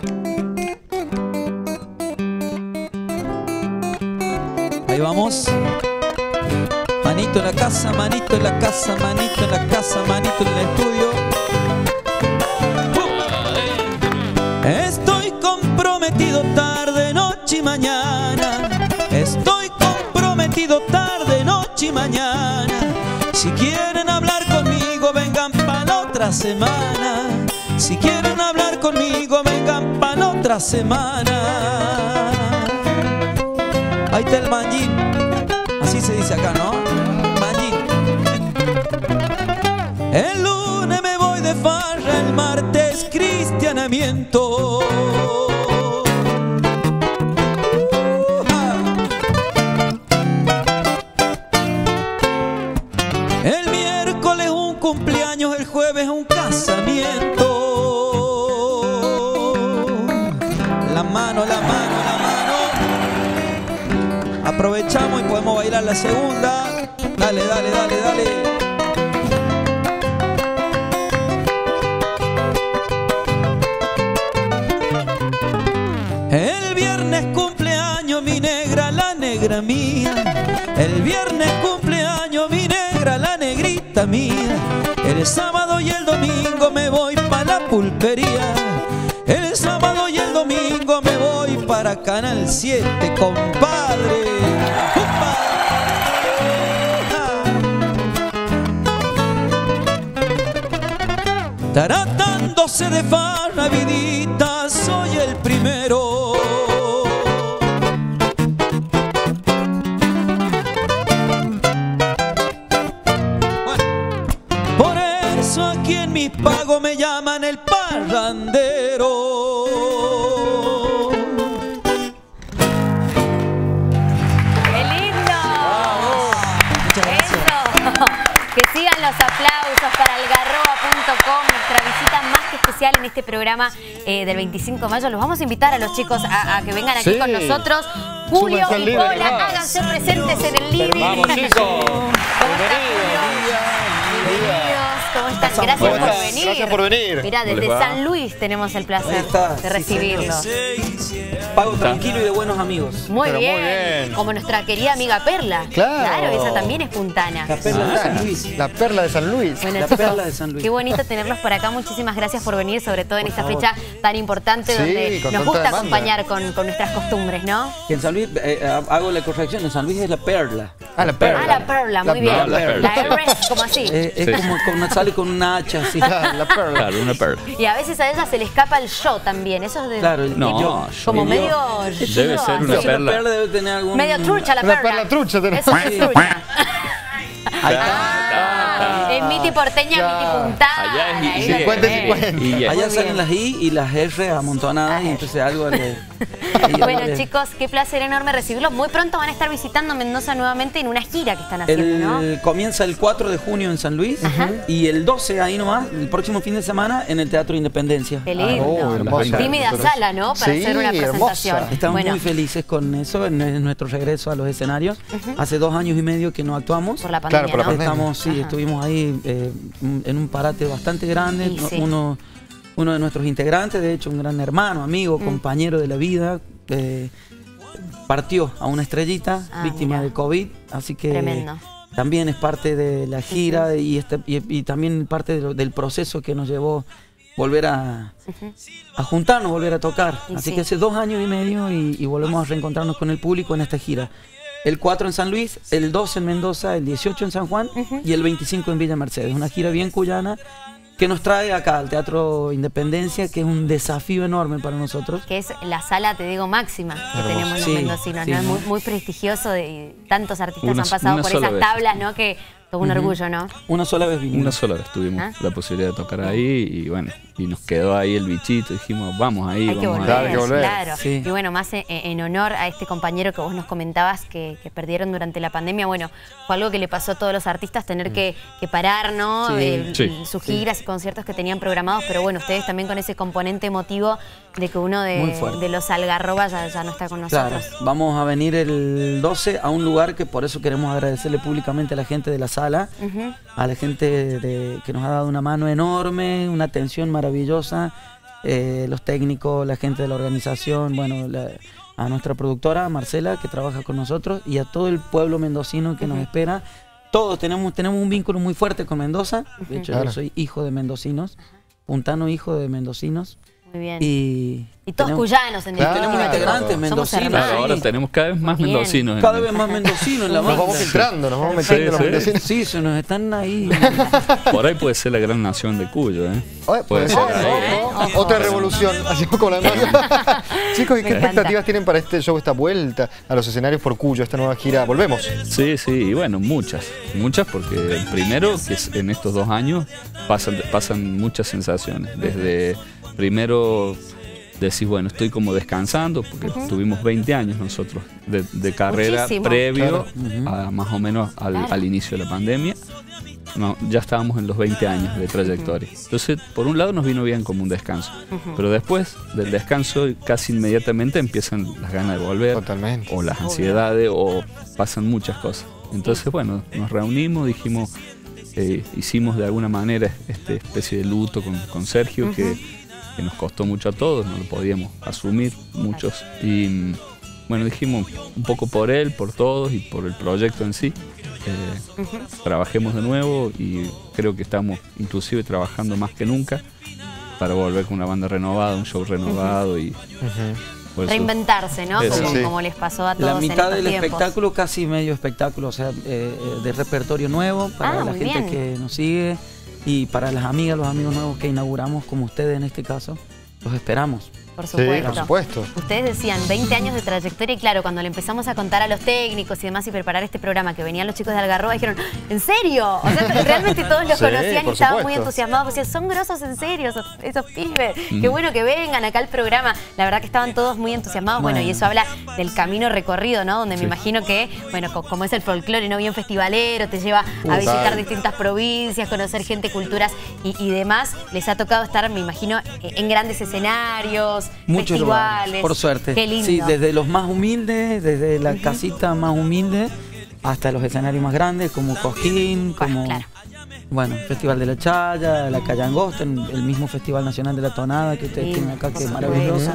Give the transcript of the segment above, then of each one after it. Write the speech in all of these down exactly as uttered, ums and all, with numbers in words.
Ahí vamos. Manito en la casa, manito en la casa, manito en la casa, manito en el estudio. Uh. Estoy comprometido tarde, noche y mañana. Estoy comprometido tarde, noche y mañana. Si quieren hablar conmigo, vengan para la otra semana. Si quieren hablar conmigo, vengan para la otra semana. Ahí está el manjín. Así se dice acá, ¿no? Manjín. El lunes me voy de farra, el martes cristianamiento. El miércoles un cumpleaños, el jueves un casamiento. La mano, la mano, la mano. Aprovechamos y podemos bailar la segunda. Dale, dale, dale, dale. El viernes cumpleaños mi negra, la negra mía. El viernes cumpleaños mi negra, la negrita mía. El sábado y el domingo me voy para la pulpería. El sábado y el domingo me voy para Canal siete, compadre. Tratándose de farra, vidita, soy el primero. Bueno, por eso aquí en mis pagos me llaman el parrandero. ¡Qué lindo! ¡Bravo! Muchas gracias. Eso. Que sigan los aplausos para algarroba punto com, nuestra visita más que especial en este programa eh, del veinticinco de mayo. Los vamos a invitar a los chicos a, a que vengan aquí Sí. con nosotros. Julio y living. Pola, háganse presentes en el living. Vamos, chicos. ¿Cómo están, Julio? Bienvenidos. ¿Cómo están? Gracias ¿Cómo por estás? venir. Gracias por venir. Mira, ¿Cómo desde les va? San Luis tenemos el placer Ahí está, de sí, recibirlos. Pago tranquilo y de buenos amigos. Muy Pero muy bien. bien. Como nuestra querida amiga Perla. Claro. esa también es puntana. La perla de Ah, San Luis. La perla de San Luis. Bueno, La chicos, perla de San Luis. qué bonito tenerlos por acá. Muchísimas gracias por venir, sobre todo en Por esta favor. fecha tan importante Sí, donde con nos tanta gusta demanda. acompañar con, con nuestras costumbres, ¿no? Que en San Luis, eh, hago la corrección, en San Luis es la perla. Ah, la perla. Ah, la perla, muy bien. La La, perla. R es como así. Eh, es Sí. como, como sale con una hacha así. La, la perla. Claro, una perla. Y a veces a ella se le escapa el yo también. Eso es de, Claro, el, No, el yo. como El medio... yo. Debe yo, ser así. una Entonces, la perla. perla debe tener algún... Medio trucha la Una perla. perla trucha tenés. Eso es Sí. trucha. Ahí Ah, está. es miti porteña, Claro. miti puntada. Allá es ahí lo cincuenta y tenés. cincuenta. Y ya. Allá Muy salen bien. las I y las R amontonadas y entonces algo le... ahí Bueno, le- chicos, qué placer enorme recibirlos. Muy pronto van a estar visitando Mendoza nuevamente en una gira que están haciendo, ¿no? El, comienza el cuatro de junio en San Luis y el doce ahí nomás, el próximo fin de semana en el Teatro Independencia. Qué lindo. Oh, hermosa. Tímida sala, ¿no? Para Sí, hacer una presentación. hermosa. Estamos Bueno, muy felices con eso, en, en nuestro regreso a los escenarios. Hace dos años y medio que no actuamos. por la pandemia, Claro, por la ¿no? pandemia. Estamos, sí, Ajá. estuvimos ahí eh, en un parate bastante grande. Y sí. Uno, uno de nuestros integrantes, de hecho, un gran hermano, amigo, Mm. compañero de la vida, eh, partió a una estrellita, Ah, víctima mira. de COVID. Así que Tremendo. también es parte de la gira y, este, y, y también parte de lo- del proceso que nos llevó volver a, a juntarnos, volver a tocar. Y Así sí. que hace dos años y medio y, y volvemos a reencontrarnos con el público en esta gira. El cuatro en San Luis, el doce en Mendoza, el dieciocho en San Juan y el veinticinco en Villa Mercedes. Una gira bien cuyana que nos trae acá al Teatro Independencia, que es un desafío enorme para nosotros. Que es la sala, te digo, máxima que Hermoso. tenemos los Sí, mendocinos, sí, ¿no? Es muy, muy- muy prestigioso de, y tantos artistas Una- han pasado una por sola esas vez. tablas, ¿no? Que todo un orgullo, ¿no? Una sola vez vinimos. Una sola vez tuvimos ¿Ah? la posibilidad de tocar ahí y bueno, y nos quedó ahí el bichito, dijimos, vamos ahí, Hay que vamos volver, Claro, hay que volver. claro. Sí. Y bueno, más en, en honor a este compañero que vos nos comentabas que, que perdieron durante la pandemia, bueno, fue algo que le pasó a todos los artistas, tener que, que parar, ¿no? Sí. Eh, Sí. sus giras y conciertos que tenían programados, pero bueno, ustedes también con ese componente emotivo de que uno Muy de, fuerte. de los Algarroba ya, ya no está con Claro, nosotros. vamos a venir el doce a un lugar que por eso queremos agradecerle públicamente a la gente de la sala, Ujú. a la gente de- que nos ha dado una mano enorme, una atención maravillosa eh, los técnicos, la gente de la organización, bueno, la, a nuestra productora Marcela, que trabaja con nosotros, y a todo el pueblo mendocino que uh-huh. nos espera. Todos tenemos, tenemos un vínculo muy fuerte con Mendoza. De hecho, claro. yo soy hijo de mendocinos, puntano hijo de mendocinos. Muy bien. Y, y todos tenemos, cuyanos en claro, tenemos integrantes mendocinos. Claro, ahora tenemos cada vez más bien. mendocinos. Cada vez más mendocinos en la banda. Nos vamos filtrando, nos vamos metiendo sí, los sí. mendocinos. Sí, se nos están ahí. Por ahí puede ser la gran nación de Cuyo, ¿eh? Oye, puede ser. Ahí, ¿eh? Otra revolución, así como la demás. Chicos, ¿y qué expectativas tienen para este show, esta vuelta a los escenarios por Cuyo, esta nueva gira? ¿Volvemos? Sí, sí, y bueno, muchas. Muchas porque primero, que es en estos dos años pasan, pasan muchas sensaciones. Desde primero decís, bueno, estoy como descansando, porque uh-huh. tuvimos veinte años nosotros de, de carrera Muchísimo. previo claro. a más o menos al, claro. al inicio de la pandemia. No, ya estábamos en los veinte años de trayectoria. Uh-huh. Entonces, por un lado nos vino bien como un descanso. Uh-huh. Pero después del descanso, casi inmediatamente empiezan las ganas de volver. Totalmente. O las ansiedades, o pasan muchas cosas. Entonces, bueno, nos reunimos, dijimos, eh, hicimos de alguna manera esta especie de luto con, con Sergio, uh-huh. que... que nos costó mucho a todos, no lo podíamos asumir muchos, y bueno, dijimos un poco por él, por todos y por el proyecto en sí, eh, uh-huh. trabajemos de nuevo, y creo que estamos inclusive trabajando más que nunca para volver con una banda renovada, un show renovado uh-huh. y uh-huh. reinventarse, ¿no? Como, sí. como les pasó a todos. La mitad en del tiempos. espectáculo, casi medio espectáculo, o sea, eh, de repertorio nuevo para ah, la gente bien. que nos sigue. Y para las amigas, los amigos nuevos que inauguramos, como ustedes en este caso, los esperamos. Por supuesto. Sí, por supuesto. Ustedes decían veinte años de trayectoria y claro, cuando le empezamos a contar a los técnicos y demás y preparar este programa que venían los chicos de Algarroba, dijeron, ¿en serio? O sea, realmente todos los sí, conocían y estaban supuesto. muy entusiasmados. Decían, son grosos en serio esos, esos pibes. Mm. Qué bueno que vengan acá al programa. La verdad que estaban todos muy entusiasmados. Bueno, bueno y eso habla del camino recorrido, ¿no? Donde sí. me imagino que, bueno, como es el folclore, ¿no? Bien festivalero, te lleva a visitar distintas provincias, conocer gente, culturas y, y demás. Les ha tocado estar, me imagino, en grandes escenarios, muchos lugares, por suerte. Qué lindo. Sí, desde los más humildes, desde la uh-huh. casita más humilde hasta los escenarios más grandes, como Cosquín, como claro. bueno, Festival de la Chaya, la Calle Angosta, el mismo Festival Nacional de la Tonada que ustedes sí, tienen acá, que es maravilloso.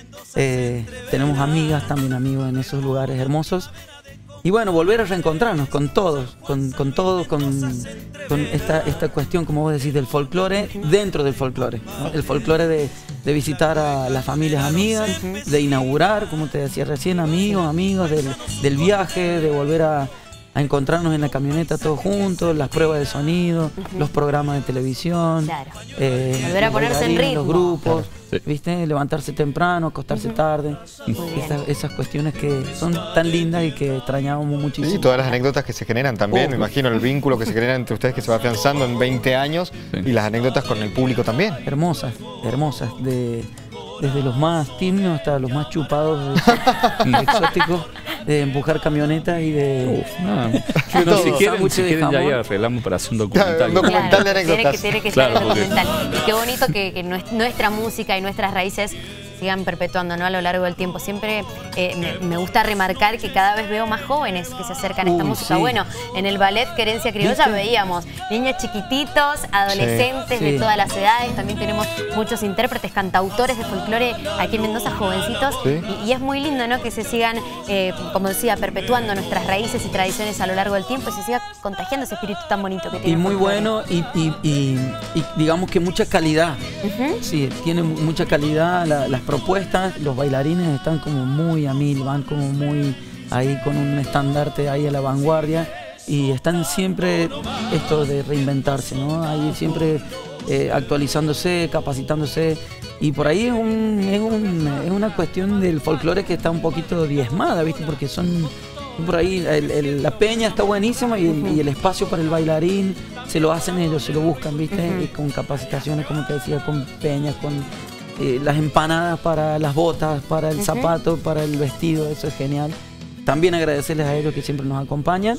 Eh, tenemos amigas, también amigos en esos lugares hermosos. Y bueno, volver a reencontrarnos con todos, con, con todos, con, con esta, esta cuestión, como vos decís, del folclore dentro del folclore, ¿no? El folclore de, de visitar a las familias amigas, de inaugurar, como te decía recién, amigos, amigos, del, del viaje, de volver a, a encontrarnos en la camioneta todos juntos, las pruebas de sonido, uh-huh. los programas de televisión, claro. eh, volver a ponerse en ritmo, los grupos. Claro. Sí. ¿Viste? Levantarse temprano, acostarse uh-huh. tarde. Esas, esas cuestiones que son tan lindas y que extrañábamos muchísimo. Y todas las anécdotas que se generan también, oh. me imagino el vínculo que se genera entre ustedes que se va afianzando en veinte años sí. y las anécdotas con el público también. Hermosas, hermosas. De, desde los más tímidos hasta los más chupados, exóticos, de empujar camionetas y de... Uf, no, no, si quieren, si quieren ya, ya arreglamos para hacer un documental. Claro, un documental claro, de anécdotas. Tiene que, tiene que claro, ser el documental. Y qué bonito que, que nuestra música y nuestras raíces sigan perpetuando, ¿no? A lo largo del tiempo. Siempre eh, me, me gusta remarcar que cada vez veo más jóvenes que se acercan a esta Uy, música. Sí. Bueno, en el ballet Querencia Criolla ¿Viste? veíamos niños chiquititos, adolescentes sí, sí. de todas las edades. También tenemos muchos intérpretes, cantautores de folclore aquí en Mendoza, jovencitos. Sí. Y, y es muy lindo, ¿no? Que se sigan, eh, como decía, perpetuando nuestras raíces y tradiciones a lo largo del tiempo y se siga contagiando ese espíritu tan bonito que tiene. Y muy bueno y, y, y, y digamos que mucha calidad. Uh-huh. Sí, tiene mucha calidad la, las propuestas, los bailarines están como muy a mil, van como muy ahí con un estandarte ahí a la vanguardia y están siempre esto de reinventarse, ¿no? Ahí siempre eh, actualizándose, capacitándose y por ahí es, un, es, un, es una cuestión del folclore que está un poquito diezmada, ¿viste? Porque son por ahí, el, el, la peña está buenísima y, uh-huh. y el espacio para el bailarín se lo hacen ellos, se lo buscan, ¿viste? Uh-huh. Y con capacitaciones, como te decía, con peñas, con Eh, las empanadas para las botas, para el uh-huh. zapato, para el vestido, eso es genial. También agradecerles a ellos que siempre nos acompañan.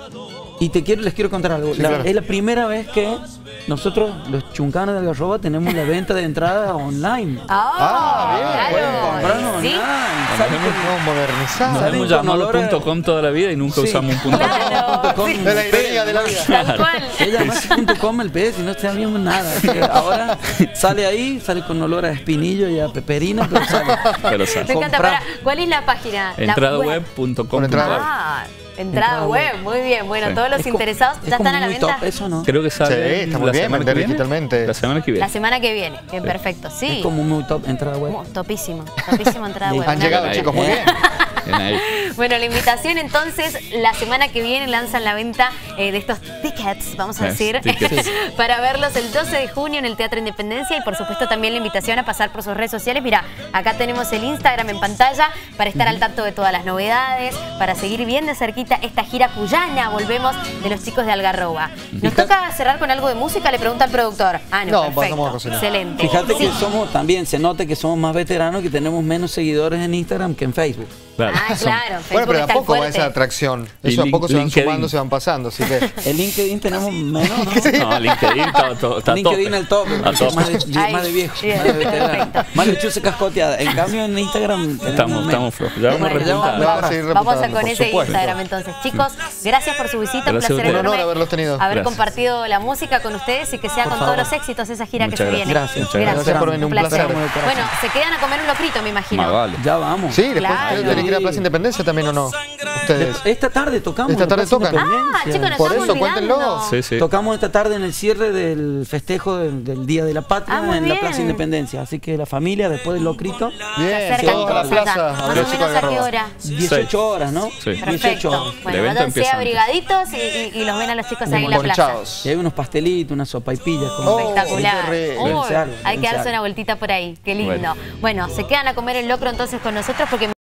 Y te quiero, les quiero contar algo. Sí, la, claro. Es la primera vez que nosotros, los chuncanos de Algarroba, tenemos la venta de entradas online. Ah, bien. Claro. Pueden comprarnos ¿Sí? No, modernizado. Nos hemos llamado punto com toda la vida y nunca Sí. usamos un punto com. Claro, sí. De la ironía de la vida. Tal cual. Ella más punto com el P S y no sabíamos nada. Así que ahora sale ahí, sale con olor a espinillo y a peperina, pero sale. Pero sale. Me encanta. Comprar. Para, ¿cuál es la página? La entrada web punto com punto ar. Ah, entrada web, muy bien. Bueno, Sí. todos los Es como- interesados es ya como están a la muy venta. top, eso no. Creo que Sí, sale está muy la bien semana vender que viene. digitalmente. La semana que viene. La semana que viene. Bien, perfecto. Sí. Es como muy top entrada web. Oh, topísimo, topísimo entrada web. Han Una llegado, locura. chicos, muy bien. Bien ahí. Bueno, la invitación entonces, la semana que viene lanzan la venta eh, de estos tickets, vamos a Yes, decir, tickets. para verlos el doce de junio en el Teatro Independencia y por supuesto también la invitación a pasar por sus redes sociales. Mira, acá tenemos el Instagram en pantalla para estar al tanto de todas las novedades, para seguir bien de cerquita esta gira cuyana, volvemos, de los chicos de Algarroba. ¿Nos toca cerrar con algo de música? Le pregunta al productor. Ah, no, No, perfecto. vamos a cocinar. Excelente. Fíjate que Sí. somos también, se note que somos más veteranos, que tenemos menos seguidores en Instagram que en Facebook. Claro. Ah, claro. Bueno, Facebook pero de a está poco va fuerte. esa atracción. Y Eso a link- poco se van LinkedIn. sumando, se van pasando. Así que En LinkedIn tenemos menos, ¿no? No, LinkedIn está, to- está a LinkedIn tope. al top, A porque tope. más de, Ay, más de viejo, bien, más de veterano, perfecto. más de chuce cascoteada. En cambio en Instagram tenemos Estamos, menos. estamos flojos. Ya vamos a Bueno, repuntar. Le vamos a seguir Vamos a reputando, con por ese supuesto. Instagram entonces. Chicos, gracias por su visita, un Gracias a placer ustedes. enorme Un honor haberlos tenido. haber Gracias. compartido la música con ustedes y que sea Por con favor. todos los éxitos esa gira Muchas que se gracias. viene. Gracias. Muchas gracias. Gracias por venir, un placer. Bueno, se quedan a comer un locrito, me imagino. Más vale. Ya vamos. sí, después Claro. tienen que ir a Plaza Independencia también o no. Ustedes. Esta tarde tocamos. Esta en la tarde Plaza tocan. Independencia. Ah, chicos, nos Por estamos eso, cuéntenlo. olvidando. Sí, sí. Tocamos esta tarde en el cierre del festejo del, del Día de la Patria Ah, muy en la bien. Plaza Independencia. Así que la familia, después del locrito, Bien, Se acercan todos a la todos allá. plaza. A Más ver o los chicos menos de a qué Algarroba. hora. dieciocho horas, ¿no? Sí. dieciocho Perfecto. horas. Bueno, evento váyanse empieza antes. abrigaditos y, y- y los ven a los chicos ahí en la plaza. Ponchados. Y hay unos pastelitos, unas sopaipillas. Como Oh, Espectacular. qué rico. Uy, Dense algo, hay que dense darse algo. una vueltita por ahí. Qué lindo. Bueno. Bueno, se quedan a comer el locro entonces con nosotros porque